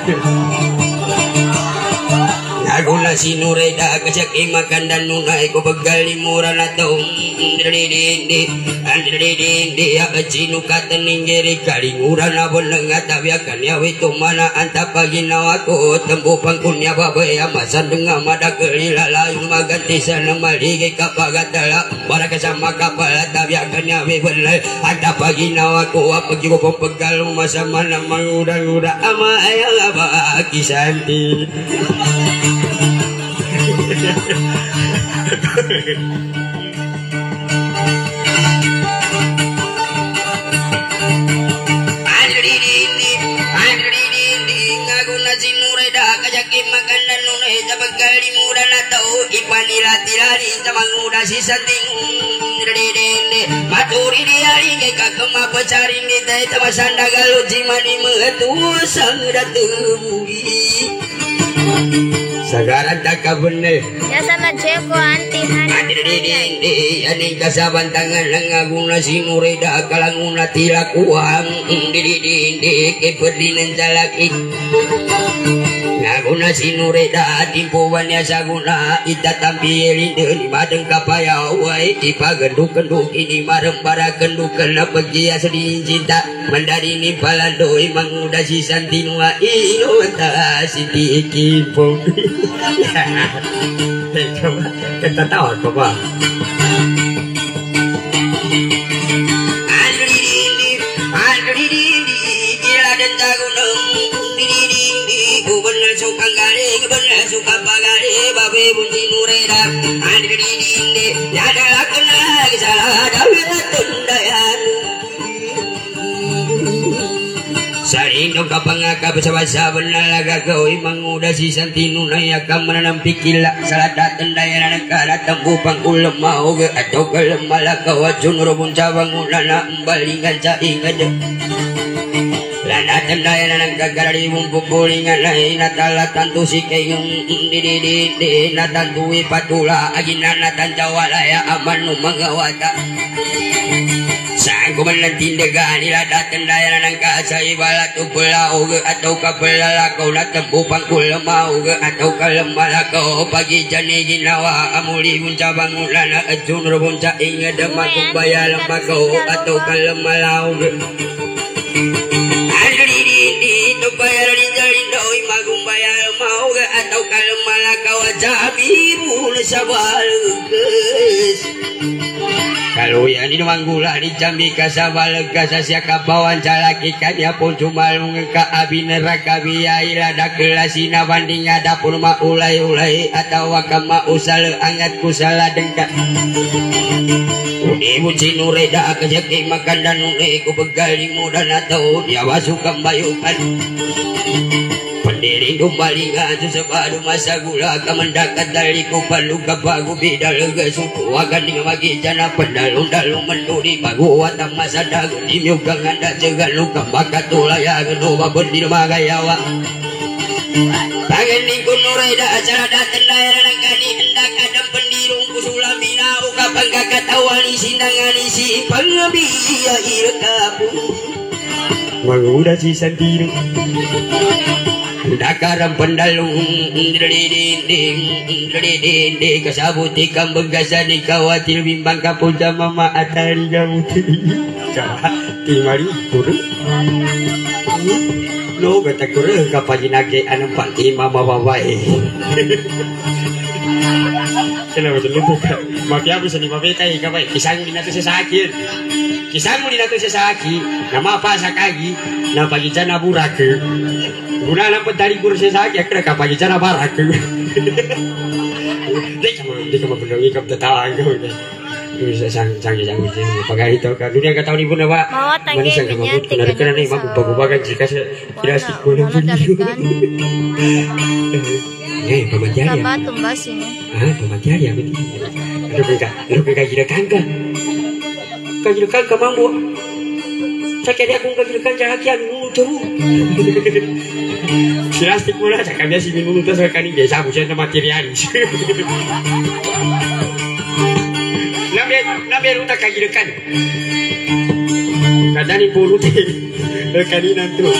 Aku nasi nureda kecek makan dan nunai ko begali murah atau ndredende andredende ya cinu kata ninggeri kali murah na boneng atabiakan ya itu mana anta pagi nawako tembu pangkunya babe ya masa dengar mada kelila lain maganti sana malige kapagatala para kesama kapal atabiakan ya bener anta pagi nawako apa gigo pegal masa mana mangura-ngura ama ayang apa kisanti. Makanan nunai sabagari muda na tau ipanila tirari samangura si santing dede maturi diari ke kakema pecari ni teh tamasanda galu jimani metu sang datui sagaran tak bener ya sama ceko anti hari dede ani kasaban tangan ngaguna si mureda kalanguna tilakuang dede dede ke perdinan jalaki Naguna sinureda timpuannya saguna ita tampilin di madeng kapaya wai tipa genduk genduk ini marem para genduk kena pegia sedih cinta mandari ni palandoi manguda si santinua iyo ta si tikipong. Coba kita tahu apa? Andri di andri di gila dan jagunung bener suka garing bener suka pagari babe bunyi nureda andri dinde nyada lakna salah dawe tundayan sarindo kapangaka besabasa bener laga kau manguda si santinu naya kamanam pikila salah datang daya negara tembu pangkul mau ge atau kelemala kau acun robun cabang ulana balingan caingan lana tendaya nang gagari bumbu kulingan lain natala tantu si kayung di di di di natantu patula agina natan jawala ya amanu mangawata sangku menantindagan ilada tendaya nang kasai balatu pulau atau kapelala kau natempu pangkul mau atau kalemala kau pagi jani ginawa amuli bunca bangunan acun robunca ingat demak kubaya lemah kau atau kalemala bayar di jalin doi magum bayar mau ke atau kalau malah kau jabi bul sabalges kalau yang di manggula di jambi kasabalges asia kabawan calaki kanya pun cuma lungka abi neraka biaya ilada kelasina banding ada pun ma ulai ulai atau wakama usal angat kusala dengka ibu cinureda kejaki makan dan nune ku begali muda atau dia masuk bayukan pendiri dumbalingan sebadu masa gula kemendakat dari kupalu kapagu bidal gesuku akan dengan bagi jana pendalung dalung menduri bagu watam masa dagu dimyugang anda cegan luka bakat tulaya genuba bendir magayawa tangan ni kunureda acara datang daerah nangkani hendak adam pendirung kusulamina uka bangga katawani sindangani si pangabia irkapu manguda si santiru dakaram pendalung dredending dredending kasabuti kambang gasani kawatir bimbang kapunta mama atari gamuti King Mari kurang. No kata kurang kapag ginagi anong panti mama babae. Kenapa terlupa? Mafia bisa dimafetai kapag kisang mo dinato sa sakit. Kisang mo dinato sa sakit. Nama apa sa kagi? Na pagi jana burak. Guna na padari kur sa sakit kaya kapag jana barak. Dek mo, dek mo benar ikap tatawag ko. Bisa sang sang sang sang pakai itu kan dunia nggak tahu nih bunda pak mana sang kemampuan benar karena nih mampu bagus jika saya tidak sih boleh video eh pemanjari ya ah pemanjari ya betul lu kira lu kira kira kangka kira kangka mampu sakit aku kira kangka hakian mulu terus plastik mula cakap dia sih mulu terus sekarang ini biasa bukan materialis Nabi nabi ruta kagirekan. Kadani puluh teh kanina tu.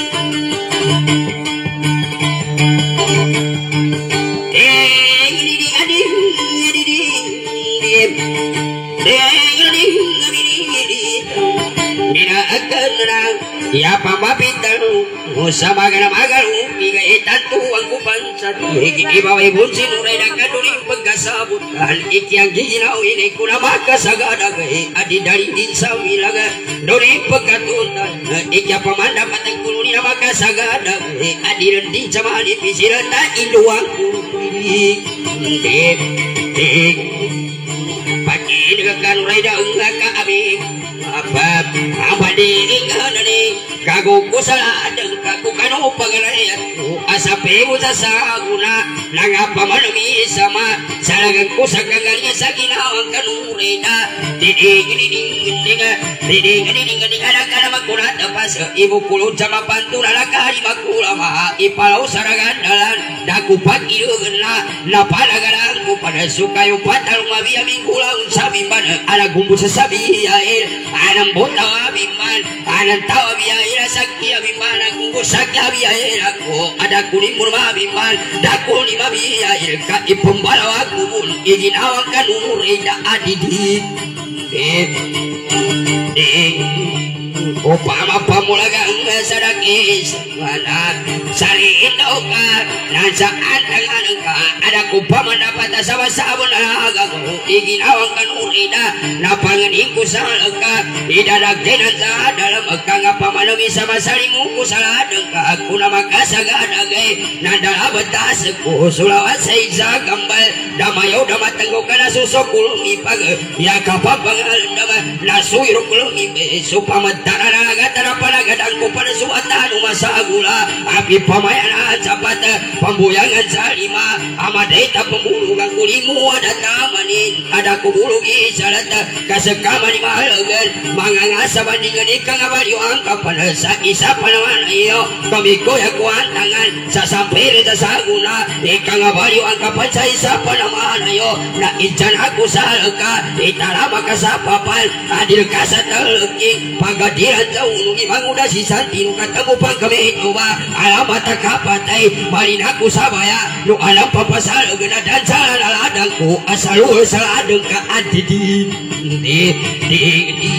Eh ini di adi ini di diem. Eh ini ini Nina akan nang ya pamapitan usama gana magalu miga itatu angku pansat iki ibawe bunsin uray nakaduri pagkasabot hal ikyang ginaw ini kuna makasagada kay adi dari dinsa wilaga dori pagkatutan ikya pamanda patay kuluni na makasagada kay adi rendi sama ni pisiran na iluwang kulik dik dik pagi dengan uray da enggak ka abing apa apa diri kanani kagu kusala dan kagu kanu pagalayat asape usa saguna nangapa manami sama salagang kusagagalnya sa ginawang kanureda didi didi didi didi didi didi kana magkunat pas ibu kulud sama pantura lakari makula ma ipalau saragan dalan daku pagireun na napalagaran ku pada sukayo patal mabia mingkulaun sabi mana ala gumbu sasabi air anam bota biman anan tawa biaya sakya biman aku sakya biaya aku ada kuning murma biman dakul lima biaya ka ipembalawa aku pun ingin awakan umur ida adidi eh eh upama pamulaga sadakis wanak sari ito ka nasaan tangan ka ada kupama dapat sama sabon agaku iginawang kan urida napanganin ko sa ka idadagdinan sa dalam agkanga pamanami sama salingu ko sa ladang ka ako na makasagadagay nadalabatas ko sulawan sa isa kambal damayaw damatanggo ka na susokulong ipag yakapapangal naman nasuyro kulong ibe supamantara nagata panagadang ko pada suatan umasagula api pamayan at sapat pambuyangan sa lima amadeta pembulugan kulimu ada tamanin ada kubulugi salat kasekaman ni mahalagan mga ngasa bandingan ikang abaliwang kapana sa isa panaman iyo kamiko ya kuantangan sa sampiri ta saguna ikang abaliwang kapan sa isa panaman iyo na ityan ako sa laka italama ka sa papal adil ka sa talagking pagadiran sa unungi manguda si Santino katago pang kami ito ba alamat kapatay malin ako sa baya no alam papasal ganadan sa laladang ko asalul sa ladang ka adidi di di di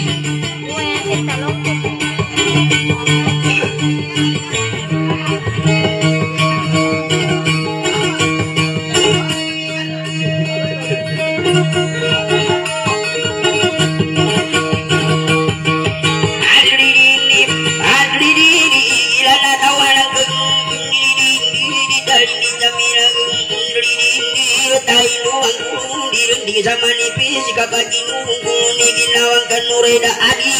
zaman ipis kapag inungkung ni ginawang kanureda adi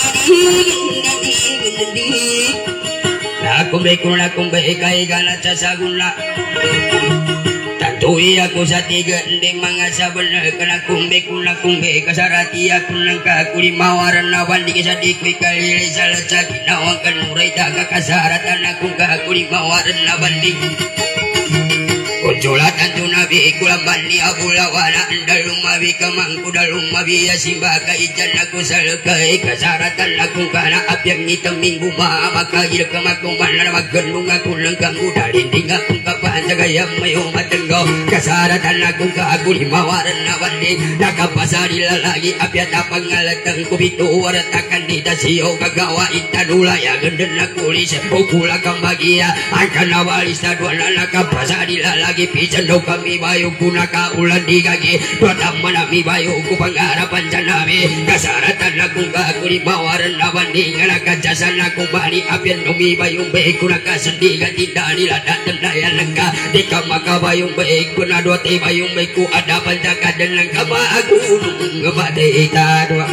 di nakumbe ko nakumbe kay ganat sa saguna tantuwi ako sa tiga nding mga sabon kanakumbe ko nakumbe kasarati ako ng kakulimawaran na bandi sa dikoy kalili sa latsa ginawang kanureda kakasaratan akong kakulimawaran na bandi Ujulatan tu nabi lumabi kulambani abulawana andal lumabi kamangku dal lumabi ya simbaka ijan aku salkai kasaratan aku kana apyang ngitam minggu mama kagil kamakuman na magandung aku langkang udalinding aku kapansa gayam mayo matenggo kasaratan aku kaagul himawaran na bandi nakapasari lalagi apyat apangalatang kubitu waratakan di dasio kagawa itanula ya genden aku lisa ukula kambagia akan nawalis na duana nakapasari lalagi pisando kami bayo kuna kaulan di kaki pertama nami bayo ku panggarapan janami kasaratan aku kaagul himawaran na bandi ngalakajasan aku bali apyan numi bayong baik kuna kasendigan tidak niladat daya lengka di kamaka bayong baik kuna dua te bayong baik ku ada panjaka dan lengka aku ngebate ita dua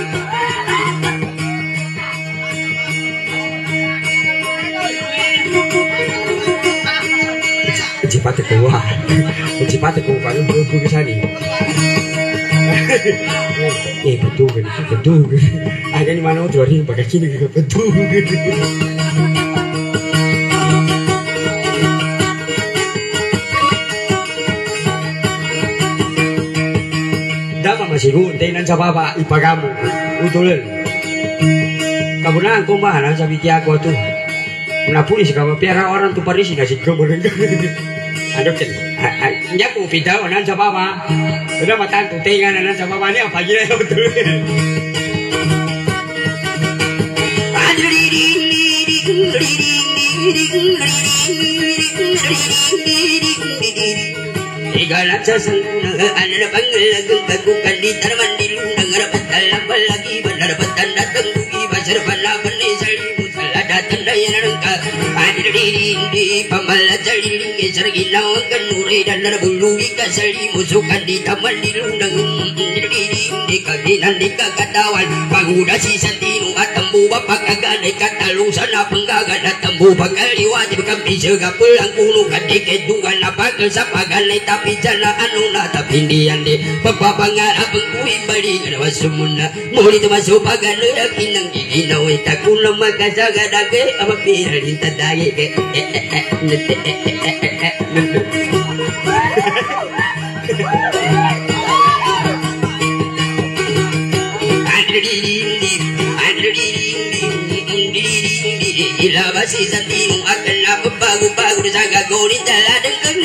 Cipate kuah, cipate kuah kalau belum kesani. Eh betul kan, betul kan. Ada di mana tuh hari pakai kini juga betul. Dama masih gunting sa baba ipagamu utulan. Kabunan kumahan sa biti ako tuh. Napuli si kamu piara orang tu parisi nasi kemudian. Ada kan? Nyapu pita orang sa baba. Udah matan tu tengan orang sa baba ni apa gila tu? Igala sasan ana panggil kagukan di tarman di lundang rapatal lagi benar patan datang dugi basar bala bane salimu salada daya nangka adil di pamala jali sergi lawan nure dan bulu ika salimu sukan di taman di lundang di kadinan di kakatawan paguda si santinu atambu bapak kagane katalu sana penggaga datambu bakali wajib kami sega pulang kuno kadike dungan apa kesapagane tapi jana anu na tapi dian di papabangar abang kui bali ngana wasumuna murid masuk pagan kinang gigi na wita kuno makasaga dage apa pirin tadaye ke ila basi santinu akan apa bagu-bagu jaga gori daladeng keng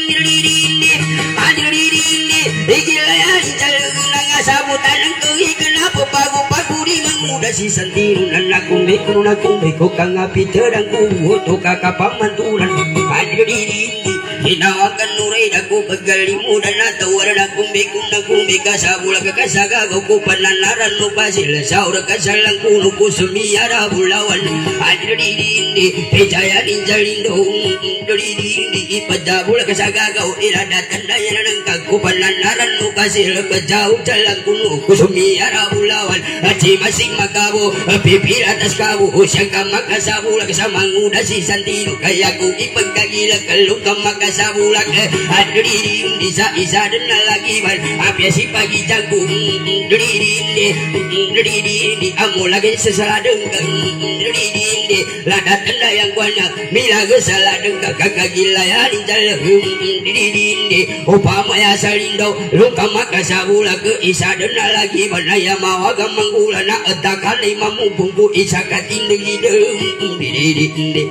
sabutan engkau kenapa pagu-pagu di mengudah si santinu dan aku mekunu aku meko kang api terangku untuk kakak pamantulan hadir diri dinawakan nurai aku pegalimu dan atau warna aku mekun aku meka sabula kekasaga aku pananaran lupa sila saura kasalang kuno kusumiara bulawan hadir diri percaya ninjalindong diri pada bula kasaga kau irada tandanya nang kaku pananaran lupa sila kejauh jalan kuno kusumiara bulawan aci masing makabu pipir atas kabu sangka makasabula kesamanguda si santinu kayaku ipagkagila kalungka makasabula adririn isa isa dan lagi ban apya si pagi jagung diririn diririn amu lagi sesaladeng diririn ladat tanda yang banyak mila gesaladeng kakagila ya ninjal diririn upama ya salindo lungka makasabula ke isa dan lagi banaya mawaga manggula na etakan lima mumpungku isa katindeng hidung diri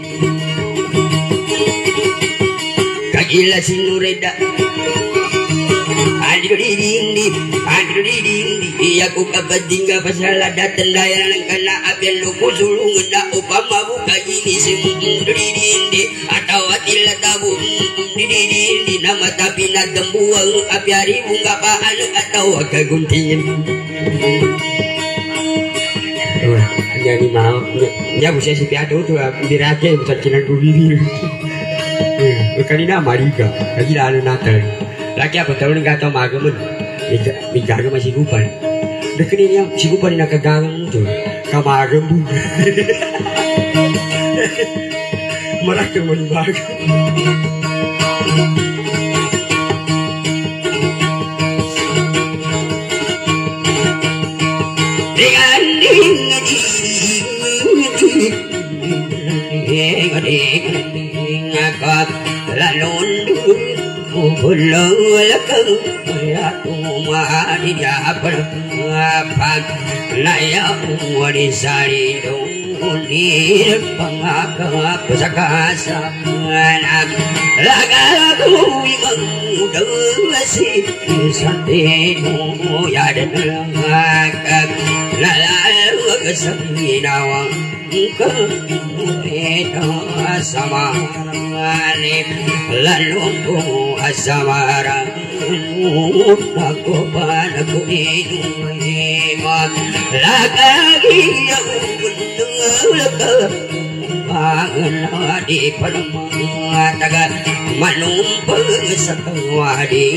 kagila sinureda adir diri adir diri iya ku kabadingga pasala datan daya nang kana abyan luku sulungan na upama buka ini semung diri atau atila tabu diri nama tapi na gembuang apiari bunga paan atau kaguntingin jadi mau ya bisa si piado tu birake bukan kinan duri kali na mariga lagi lalu natal lagi apa tahu enggak tahu magamun bicara masih kupan dekat ini yang si kupan nak gagang tu kamagam bu marah kemenbag dengan dengan dengan lalu Bulol ka ya tumari ya pag naya wari sari unir pangakap sa kasanan lagago imang dawasi santino ya dan langakak lalalwag sa ginawang ka ito samarang lalong ko asamarang ako pa nag-uinuman lagagiyaw pangan di panamataga manumpag sa kawadi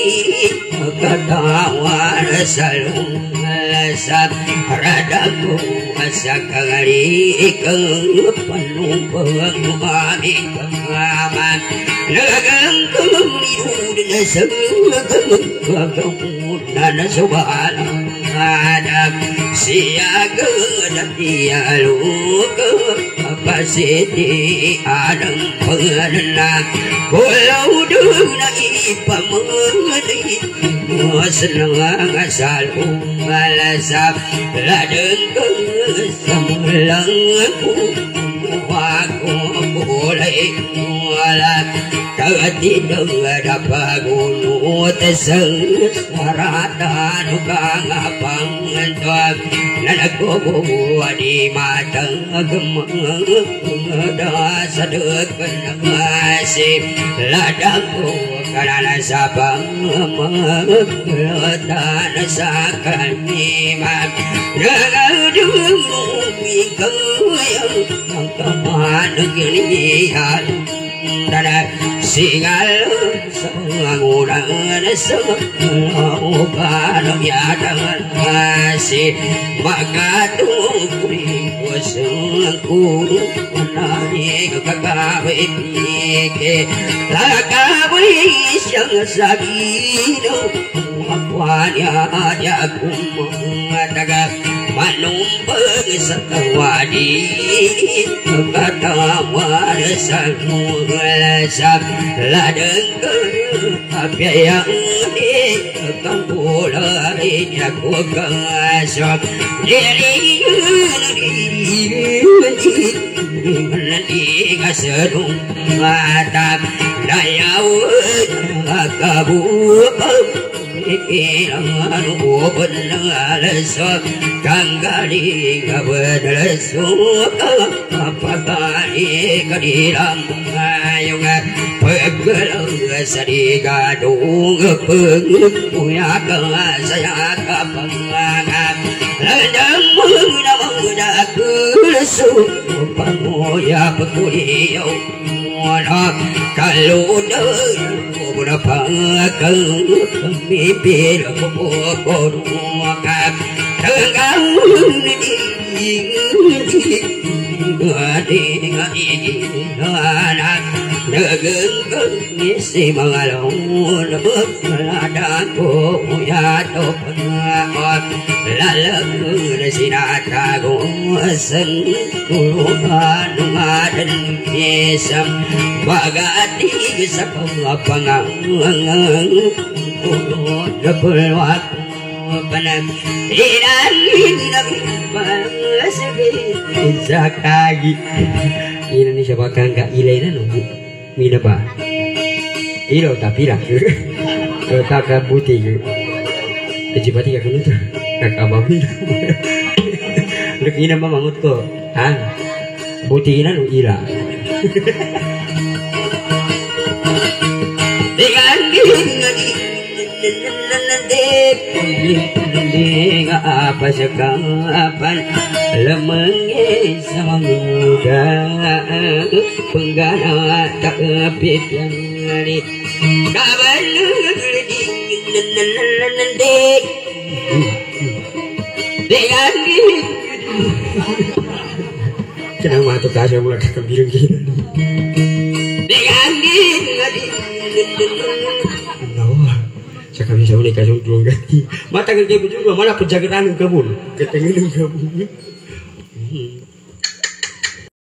katawan sa lungalasap radago sa kagari ikang panumpag aming pangaman nagagang kamamiyod na sa kagamunan na sa balang adab siya gana dialog kapasiti adang pangalan kulaw doon na ipamanay mas nangangasal umalasap ladang ka sa mulang ko ako kulay wala kagatidang napagunot sa saratan kang pangantuag na nagkukuha di matang agmangada sa dagkan ng masip ladang ko kanana sa pangmagkata na sa kanimag nagadung mo ikayang ang kamanag yanihan dana singal sa ngunang sa upan yadangan masih magatungkuling wasang kuno panani kagawin pike lagawin siyang sabino makwanya ada kumataga manumpag sa kawadi katawar sa mulasap ladang kapayang di kampulay ako kasap diri diri kasadong matap dayaw kabukap ikirangan ubod ng alasok kang galing abad alasok kapagani kadilang ngayong pagkalaw sa digadong pagpuya ka saya kapangangap ladang mga mga kulasok panguya pagkuliyaw wala kaludan berapa kami bila berbuat tengah di dengan ini anak negeri misi mengalun berladangku ya topan lalu sinata gosen kuluhan dan kisam bagati bisa pengapangan kulu berbuat panang tidak Zakagi Indonesia bakal nggak ilena nunggu mina ba ilo tapi lah kakak putih kecipati kakak itu kakak babi lek ina mah mangut ko ah putih ina nu ila dengan ding apa sekapan lemenge sama muda penggana tak pipiani kabar ding dengan kenapa tuh kasih mulai kebilang gini dengan saya bisa menikah sama dua ganti mata kerja juga malah penjagaan kabul ketengin kabul